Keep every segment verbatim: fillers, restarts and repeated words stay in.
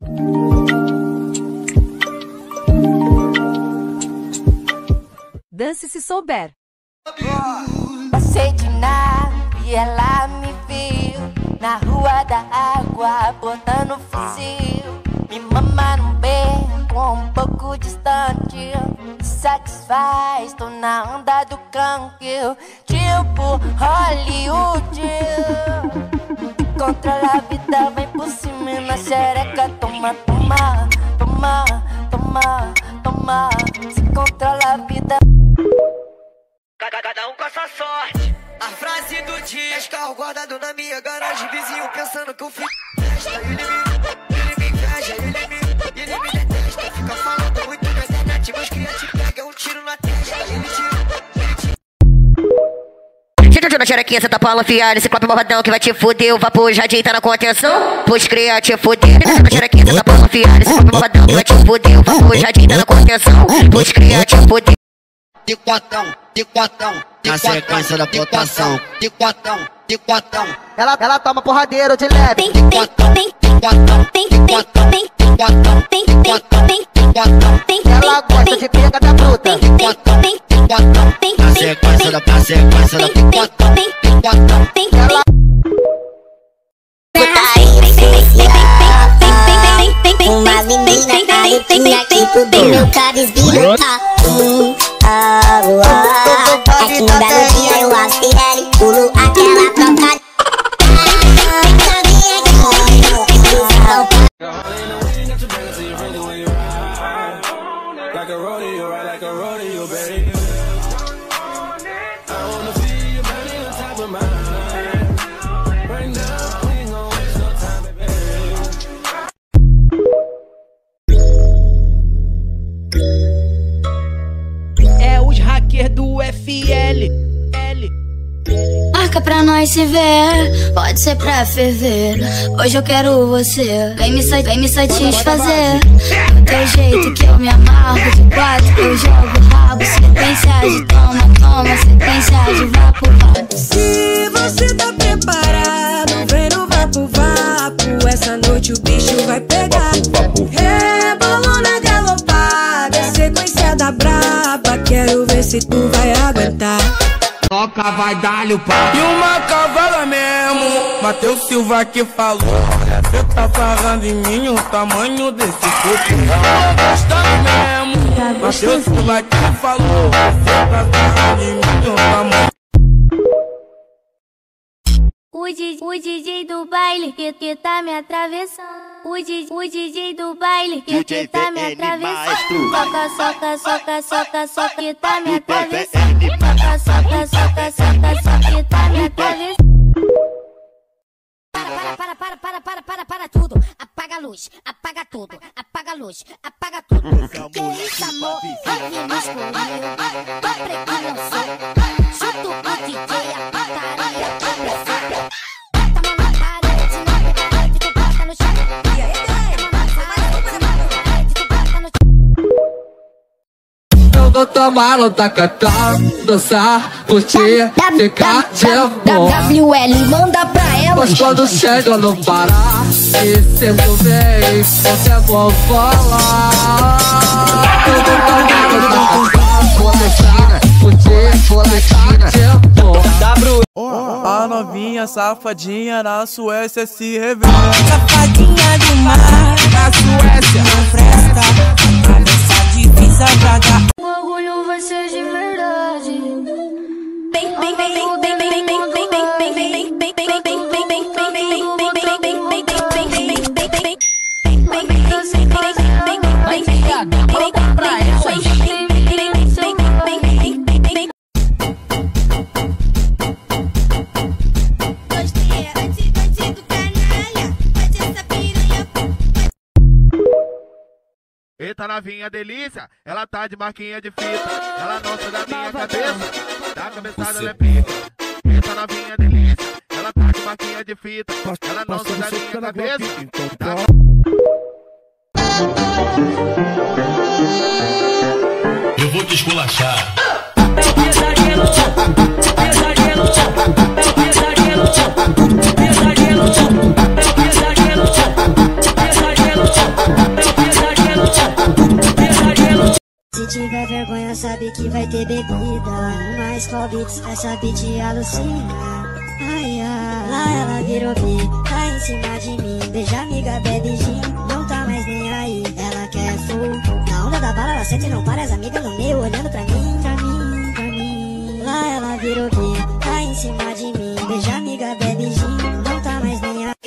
Dance se souber. Passei de nave e ela me viu na rua da água, botando fuzil. Me mama num beco um pouco distante, me satisfaz, tô na onda do canque, tipo Hollywood. Controla a vida, vem por cima na xereca. Toma, toma, toma, toma, toma. Se controla a vida. Cada um com a sua sorte. A frase do dia: carro guardado na minha garagem, vizinho pensando que eu fiz festa. Ele me, ele me inveja, ele me, ele me detesta. Fica falando muito na internet, meus cria te pega um tiro na testa. Ele tira, ele tira. Tira na xerequinha, cê tá pala fiar. Esse copo malvadão que vai te fuder. O vapor jardim tá na contenção, pois cria te fuder. Tira na xerequinha, cê tá pala fiar. Esse copo malvadão que vai te fuder. O vapor jardim tá na contenção, pois cria te fuder. De quatão, de quatão, na sequência da votação. De quatão, de quatão. Ela, ela toma porradeiro de leve. De quatão, de quatão, de quatão, de quatão, de quatão, de quatão. Ela gosta de pega da fruta. De quatão, de quatão, na sequência da, na sequência da. De quatão, de quatão. Ela umas meninas caretinha que tudo meu cara esbirra. Hum, ah, ah, é que no belo dia eu aspirei, pulo aquela troca. Do F L, L. Marca pra nós se ver, pode ser pra ferver. Hoje eu quero você, vem me, vem me satisfazer. Do teu jeito que eu me amarro, de quatro eu jogo rabo. Sequência de toma, toma, sequência de vapo, vapo. Se você tá preparado, vem no vapo, vapo. Essa noite o bicho vai pegar. Rebolou na galopada, sequência da braba. Quero ver se tu vai aguentar. Toca, vai dar-lhe o pau. E uma cavala mesmo, Matheus Silva que falou. Você tá sarrando em mim o tamanho desse corpo. Gostando mesmo, Matheus Silva que falou. Você tá sarrando em mim o tamanho. O D J, o D J do baile que, que tá me atravessando. O, D, o D J do baile que, que tá me atravessando. Soca, soca, soca, soca, soca que tá me atravessando. Soca, soca, soca, soca, soca que tá me atravessando. Para, para, para, para, para, para, para tudo. Apaga a luz, apaga tudo, apaga a luz, apaga tudo. Que isso, amor? Aqui no escurinho, tô preto não sou. Chuto o D J, a pataria, tô pressão. Bota a mão na parede, não pega a parede, tu bota no chão. E aí, galera? Tu bota no chão. Eu vou tomar no tacatá, dançar, curtir, ficar de boa. W L, manda pra ela. Mas quando chega no Pará, e sendo bem, você vou falar. Eu vou tomar no tacatá, vou dançar, curtir, ficar de boa. A novinha safadinha na Suécia se revela. Safadinha do mar, Na Suécia não presta. Atravessa divisa pra cá. O orgulho vai ser de verdade. Bem, bem, bem, bem, bem, bem, bem, bem, bem, bem, bem, bem, bem, bem, bem, bem, Eita novinha delícia, ela tá de marquinha de fita. Ela não sai da minha cabeça, da cabeçada ela é pica. Eita novinha delícia, ela tá de marquinha de fita. Ela não sai da minha cabeça, da... Eu vou te esculachar. Pesadelo, pesadelo, pesadelo, pesadelo, pesadelo, pesadelo. sabe que vai ter bebida. Mais Call Beats, essa beat alucina. Ai, ai, lá ela virou bi, tá em cima de mim. Beija amiga, bebe gin, não tá mais nem aí. Ela quer full, na onda da bala ela sente e não para. As amigas no meio olhando pra mim, pra mim, pra mim. Lá ela virou bi, tá em cima de mim. Beija amiga, bebe gin, não tá mais nem aí.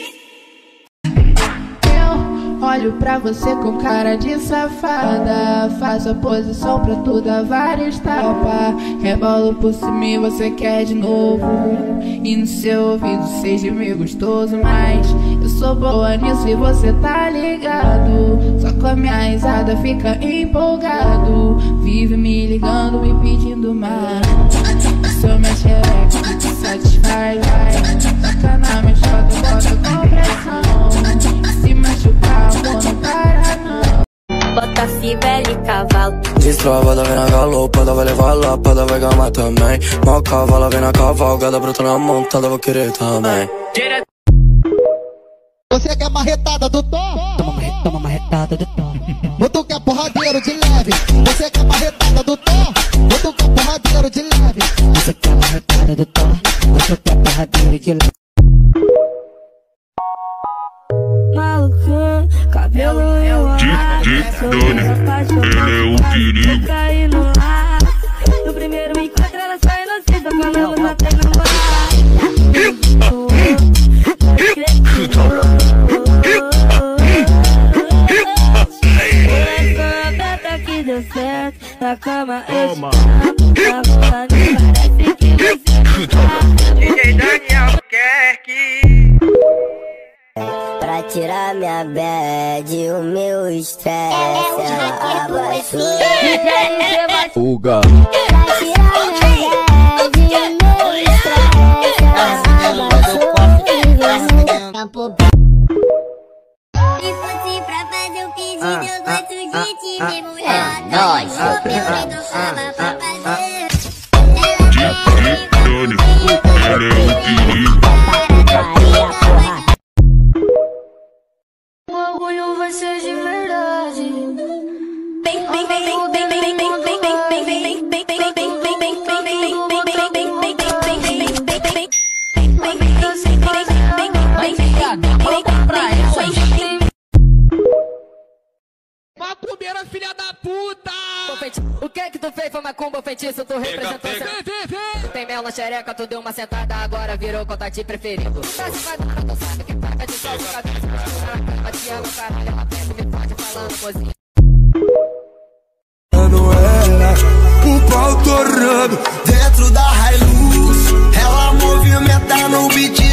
Olho pra você com cara de safada. Faço a posição pra tu dar vários tapas. Rebolo por cima e você quer de novo. E no seu ouvido seja meio gostoso. Mas eu sou boa nisso e você tá ligado. Só com a minha risada fica empolgado. Vive me ligando, me pedindo mais. Sou minha xereca que te satisfaz, vai. Taca na minha chota, bota com pressão. Se machucar, amor, não para não. Bota fivela e cavalo. Destrava, vem na galopada, vai levar lapada, vai gamar também. Mal cavala, vem na cavalgada, bruta na montada, vou querer também. Você quer marretada do Tom? Toma marretada, toma marretada do Tom. Ou tu quer porradeiro de leve? Você quer marretada do Tom? Ou tu quer porradeiro de leve? Você quer marretada do Tom? Ou tu quer porradeiro de leve? Malucão, cabelo enrolado. Ele é o perigo. No primeiro encontro ela só inocita, quando ela não tem namorado. Que deu certo na cama, esse tá rolando, parece que você tá. D J Daniel quer que pra tirar minha bad, o meu estresse, ela abaixou. Fuga. Pra tirar minha bad, o meu estresse, ela abaixou. Campo. Se fosse pra fazer o pedido, eu gosto de te ver mulher. Nós, o orgulho vai ser de verdade. Bem, bem, bem, bem, bem, bem, bem, bem, bem, bem, bem, bem, bem, bem, bem, bem, Macumbeira, filha da puta! O que que tu fez foi macumba, feitiço, tu representou. Tu tem mel na xereca, tu deu uma sentada, agora virou contato preferido. Tá se vai dar, tu sabe que paga de sol, cabeça, ela te ama, caralho, ela pega e me pode falando cozinha. Com o pau torrando dentro da Hilux, ela movimenta no beat